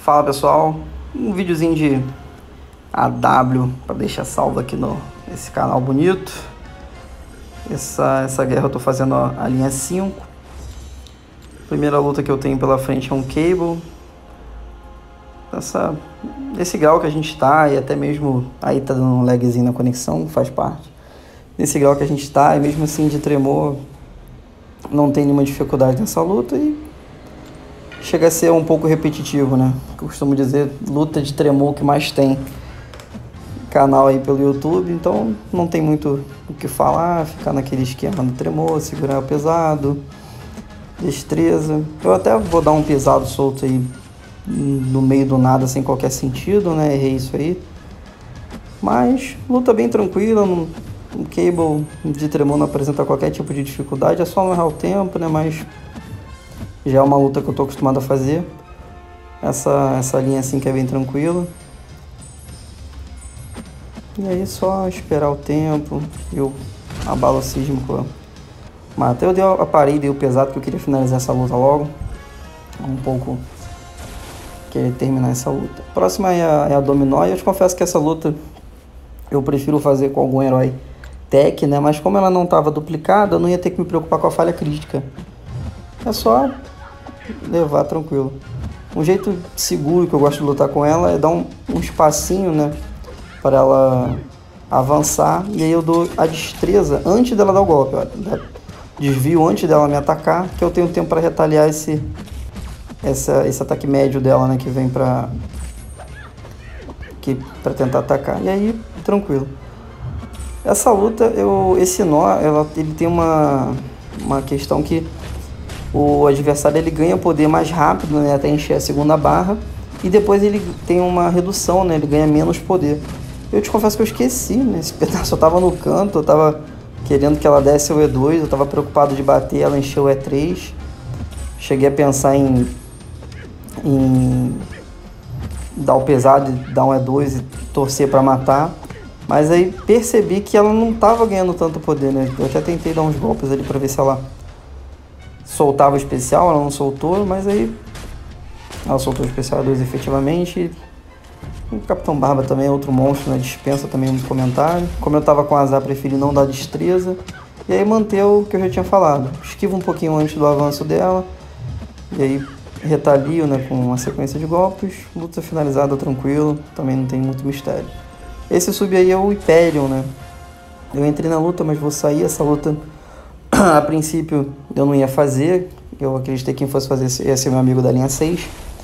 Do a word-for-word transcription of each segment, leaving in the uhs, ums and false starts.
Fala pessoal, um videozinho de A W para deixar salvo aqui no esse canal bonito. Essa, essa guerra eu tô fazendo a linha cinco. Primeira luta que eu tenho pela frente é um Cable. Essa, esse grau que a gente tá, e até mesmo aí tá dando um lagzinho na conexão, faz parte. Nesse grau que a gente tá, e mesmo assim de tremor, não tem nenhuma dificuldade nessa luta e chega a ser um pouco repetitivo, né? Eu costumo dizer, luta de tremor que mais tem canal aí pelo YouTube, então não tem muito o que falar, ficar naquele esquema do tremor, segurar o pesado, destreza. Eu até vou dar um pesado solto aí no meio do nada, sem qualquer sentido, né? Errei isso aí. Mas luta bem tranquila, um, um Cable de tremor não apresenta qualquer tipo de dificuldade, é só não errar o tempo, né? Mas já é uma luta que eu tô acostumado a fazer. Essa, essa linha assim que é bem tranquila. E aí só esperar o tempo. Eu abalo o sísmico. Mas até eu dei a parei, dei o pesado, porque eu queria finalizar essa luta logo. Um pouco querer terminar essa luta. A próxima é a, é a Dominó. E eu te confesso que essa luta eu prefiro fazer com algum herói tech, né? Mas como ela não estava duplicada, eu não ia ter que me preocupar com a falha crítica. É só levar tranquilo. Um jeito seguro que eu gosto de lutar com ela é dar um, um espacinho, né, para ela avançar, e aí eu dou a destreza antes dela dar o golpe, ó, desvio antes dela me atacar, que eu tenho tempo para retaliar esse, essa, esse ataque médio dela, né, que vem para que para tentar atacar, e aí tranquilo. Essa luta, eu, esse nó, ela, ele tem uma, uma questão que o adversário ele ganha poder mais rápido, né, até encher a segunda barra, e depois ele tem uma redução, né, ele ganha menos poder. Eu te confesso que eu esqueci, né, esse pedaço eu tava no canto, eu tava querendo que ela desse o E dois, eu tava preocupado de bater, ela encheu o E três, cheguei a pensar em, em dar o pesado, dar um E dois e torcer para matar, mas aí percebi que ela não tava ganhando tanto poder, né, eu até tentei dar uns golpes ali para ver se ela soltava o especial, ela não soltou, mas aí ela soltou o especial dois efetivamente. O Capitão Barba também é outro monstro, né? Dispensa também um comentário. Como eu tava com azar, preferi não dar destreza. E aí manter o que eu já tinha falado. Esquiva um pouquinho antes do avanço dela. E aí retalio, né, com uma sequência de golpes. Luta finalizada tranquilo, também não tem muito mistério. Esse sub aí é o Hyperion, né? Eu entrei na luta, mas vou sair. Essa luta a princípio eu não ia fazer, eu acreditei que quem fosse fazer ia ser meu amigo da linha seis,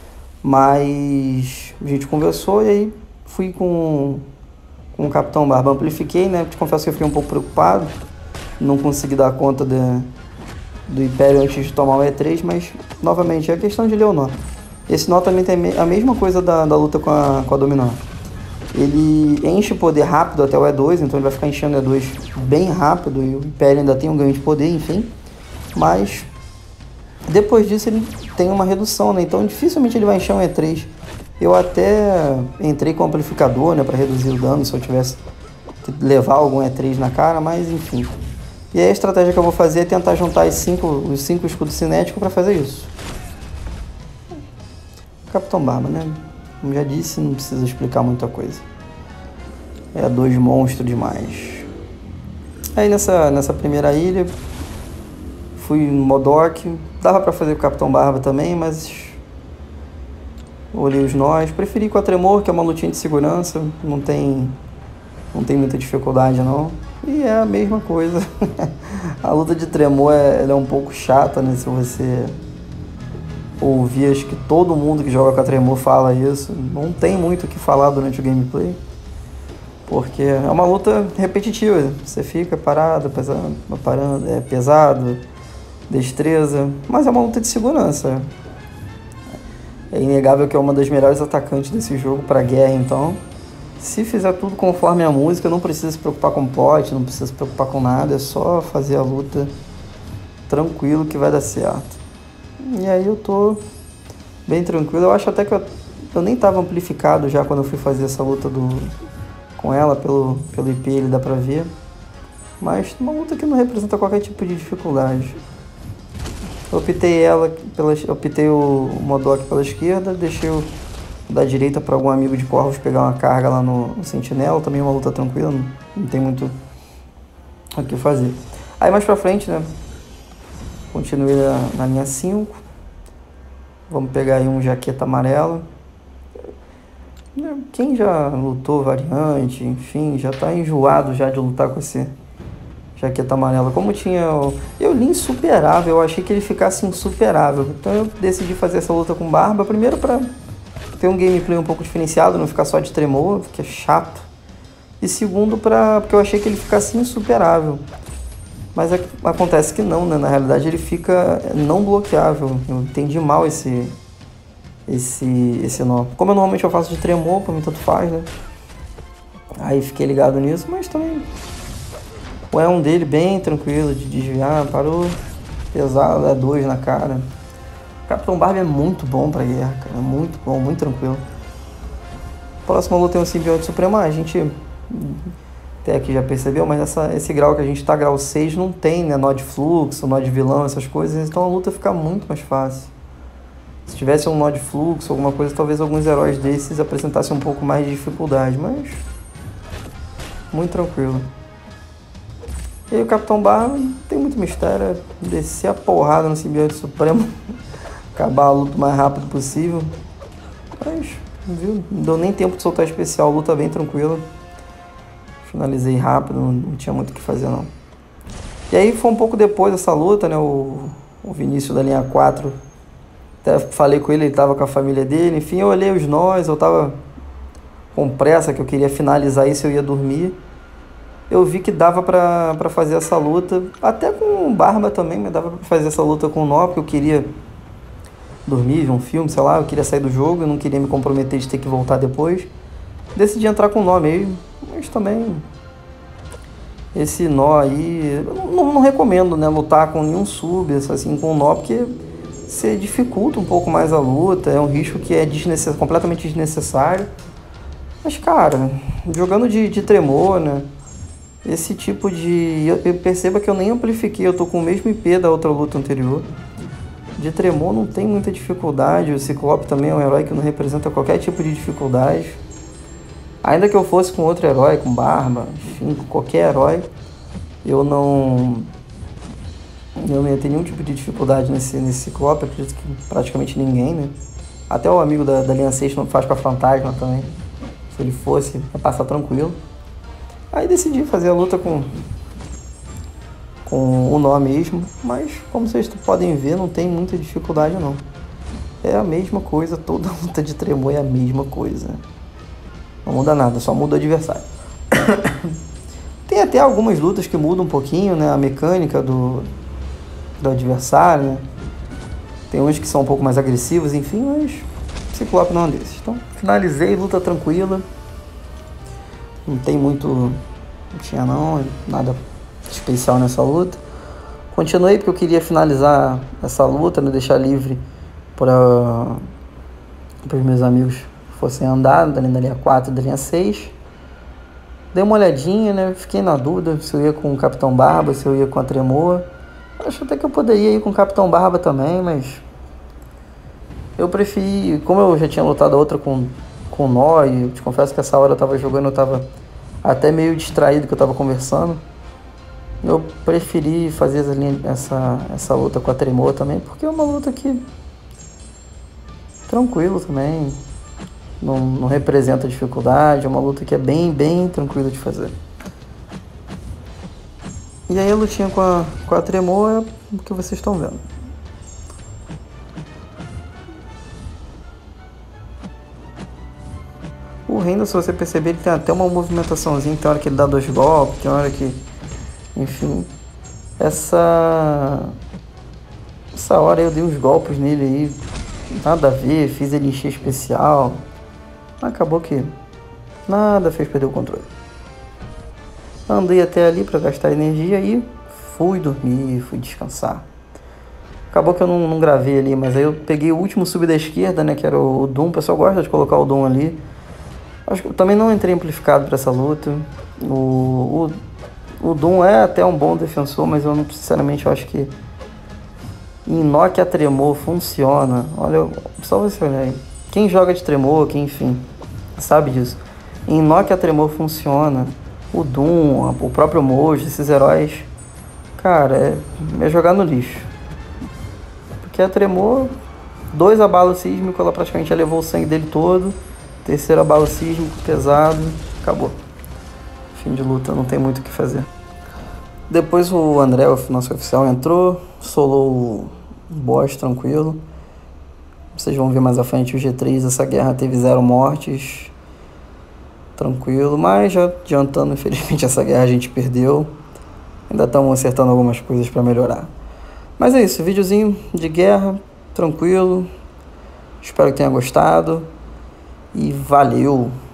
mas a gente conversou e aí fui com, com o Capitão Barba, amplifiquei, né, te confesso que eu fiquei um pouco preocupado, não consegui dar conta de, do Império antes de tomar o E três, mas novamente é a questão de ler o nó. Esse nó também tem a mesma coisa da, da luta com a, com a Dominó. Ele enche o poder rápido até o E dois, então ele vai ficar enchendo o E dois bem rápido e o Império ainda tem um ganho de poder, enfim. Mas depois disso ele tem uma redução, né? Então dificilmente ele vai encher um E três. Eu até entrei com o amplificador, né, para reduzir o dano se eu tivesse que levar algum E três na cara, mas enfim. E aí a estratégia que eu vou fazer é tentar juntar os cinco, os cinco escudos cinéticos para fazer isso. Capitão Barba, né? Como já disse, não precisa explicar muita coisa. É dois monstros demais. Aí nessa, nessa primeira ilha, fui no Modok. Dava pra fazer com o Capitão Barba também, mas olhei os nós. Preferi com a Tremor, que é uma lutinha de segurança. Não tem, não tem muita dificuldade não. E é a mesma coisa. A luta de Tremor é, ela é um pouco chata, né? Se você ouvir, acho que todo mundo que joga com a Tremor fala isso. Não tem muito o que falar durante o gameplay, porque é uma luta repetitiva. Você fica parado, pesado, parando, é pesado, destreza, mas é uma luta de segurança. É inegável que é uma das melhores atacantes desse jogo para guerra, então se fizer tudo conforme a música, não precisa se preocupar com plot, não precisa se preocupar com nada, é só fazer a luta tranquilo que vai dar certo. E aí eu tô bem tranquilo. Eu acho até que eu, eu nem tava amplificado já quando eu fui fazer essa luta do, com ela, pelo, pelo I P ele dá pra ver. Mas uma luta que não representa qualquer tipo de dificuldade. Eu optei ela, pela, optei o Modok pela esquerda, deixei o da direita para algum amigo de Corvos pegar uma carga lá no, no Sentinela. Também é uma luta tranquila, não, não tem muito o que fazer. Aí mais pra frente, né? Continuei na, na linha cinco. Vamos pegar aí um jaqueta amarela. Quem já lutou variante, enfim, já tá enjoado já de lutar com esse jaqueta amarela. Como tinha... Eu li insuperável, eu achei que ele ficasse insuperável. Então eu decidi fazer essa luta com Barba. Primeiro pra ter um gameplay um pouco diferenciado, não ficar só de tremor, que é chato. E segundo, pra, porque eu achei que ele ficasse insuperável. Mas é, acontece que não, né? Na realidade ele fica não bloqueável. Eu entendi mal esse, esse, esse nó. Como eu normalmente eu faço de tremor, pra mim tanto faz, né? Aí fiquei ligado nisso, mas também... O E um dele bem tranquilo de desviar, parou. Pesado, é dois na cara. Capitão Barbie é muito bom pra guerra, cara. Muito bom, muito tranquilo. Próxima luta tem um simbionte supremo. A gente até aqui já percebeu, mas essa, esse grau que a gente tá, grau seis, não tem, né? Nó de fluxo, nó de vilão, essas coisas. Então a luta fica muito mais fácil. Se tivesse um nó de fluxo, alguma coisa, talvez alguns heróis desses apresentassem um pouco mais de dificuldade, mas muito tranquilo. E aí o Capitão Barbie não tem muito mistério, é descer a porrada no simbionte supremo, acabar a luta o mais rápido possível. Mas, viu, não deu nem tempo de soltar especial, luta bem tranquila. Finalizei rápido, não, não tinha muito o que fazer não. E aí foi um pouco depois dessa luta, né, o, o Vinícius da linha quatro, até falei com ele, ele tava com a família dele, enfim, eu olhei os nós, eu tava com pressa, que eu queria finalizar isso, eu ia dormir. Eu vi que dava pra, pra fazer essa luta, até com Barba também, mas dava pra fazer essa luta com o Nó, porque eu queria dormir, ver um filme, sei lá, eu queria sair do jogo, eu não queria me comprometer de ter que voltar depois. Decidi entrar com o Nó mesmo, mas também esse Nó aí, eu não, não recomendo, né, lutar com nenhum sub, assim, com o Nó, porque você dificulta um pouco mais a luta, é um risco que é desnecess... completamente desnecessário. Mas, cara, jogando de, de tremor, né, esse tipo de... Eu, eu perceba que eu nem amplifiquei, eu tô com o mesmo I P da outra luta anterior. De tremor não tem muita dificuldade, o Ciclope também é um herói que não representa qualquer tipo de dificuldade. Ainda que eu fosse com outro herói, com Barba, enfim, com qualquer herói, eu não... Eu não ia ter nenhum tipo de dificuldade nesse, nesse Ciclope, acredito que praticamente ninguém, né? Até o amigo da, da linha seis não faz com a Fantasma também. Se ele fosse, ia passar tranquilo. Aí decidi fazer a luta com, com o Nó mesmo, mas como vocês podem ver, não tem muita dificuldade não. É a mesma coisa, toda luta de tremor é a mesma coisa. Não muda nada, só muda o adversário. Tem até algumas lutas que mudam um pouquinho, né, a mecânica do, do adversário, né? Tem uns que são um pouco mais agressivos, enfim, mas Ciclope não é um desses. Então, finalizei, luta tranquila. Não tem muito... Não tinha não, nada especial nessa luta. Continuei porque eu queria finalizar essa luta, né, deixar livre para os meus amigos que fossem andar, da linha quatro e da linha seis. Dei uma olhadinha, né, fiquei na dúvida se eu ia com o Capitão Barba, se eu ia com a Tremor. Acho até que eu poderia ir com o Capitão Barba também, mas eu preferi, como eu já tinha lutado a outra com, com o Nó, e eu te confesso que essa hora eu tava jogando, eu tava até meio distraído que eu tava conversando, eu preferi fazer essa, linha, essa, essa luta com a Tremor também, porque é uma luta que tranquilo também, não, não representa dificuldade, é uma luta que é bem, bem tranquila de fazer. E aí a lutinha com a, com a Tremor é o que vocês estão vendo. O Reino, se você perceber, ele tem até uma movimentaçãozinha, tem hora que ele dá dois golpes, tem hora que... Enfim, essa... Essa hora eu dei uns golpes nele aí, nada a ver, fiz ele encher especial. Acabou que nada fez perder o controle. Andei até ali para gastar energia e fui dormir, fui descansar. Acabou que eu não, não gravei ali, mas aí eu peguei o último sub da esquerda, né, que era o Doom. O pessoal gosta de colocar o Doom ali. Acho que eu também não entrei amplificado para essa luta. O, o, o Doom é até um bom defensor, mas eu não, sinceramente eu acho que em Nokia Tremor funciona. Olha, só você olhar aí. Quem joga de Tremor, quem enfim, sabe disso. Em Nokia a Tremor funciona. O Doom, o próprio Mojo, esses heróis, cara, é, é jogar no lixo. Porque a Tremor, dois abalos sísmicos, ela praticamente já levou o sangue dele todo. Terceiro abalo sísmico, pesado, acabou. Fim de luta, não tem muito o que fazer. Depois o André, o nosso oficial, entrou, solou o boss tranquilo. Vocês vão ver mais à frente o G três, essa guerra teve zero mortes. Tranquilo, mas já adiantando, infelizmente essa guerra a gente perdeu. Ainda estamos acertando algumas coisas para melhorar. Mas é isso, videozinho de guerra, tranquilo. Espero que tenha gostado. E valeu!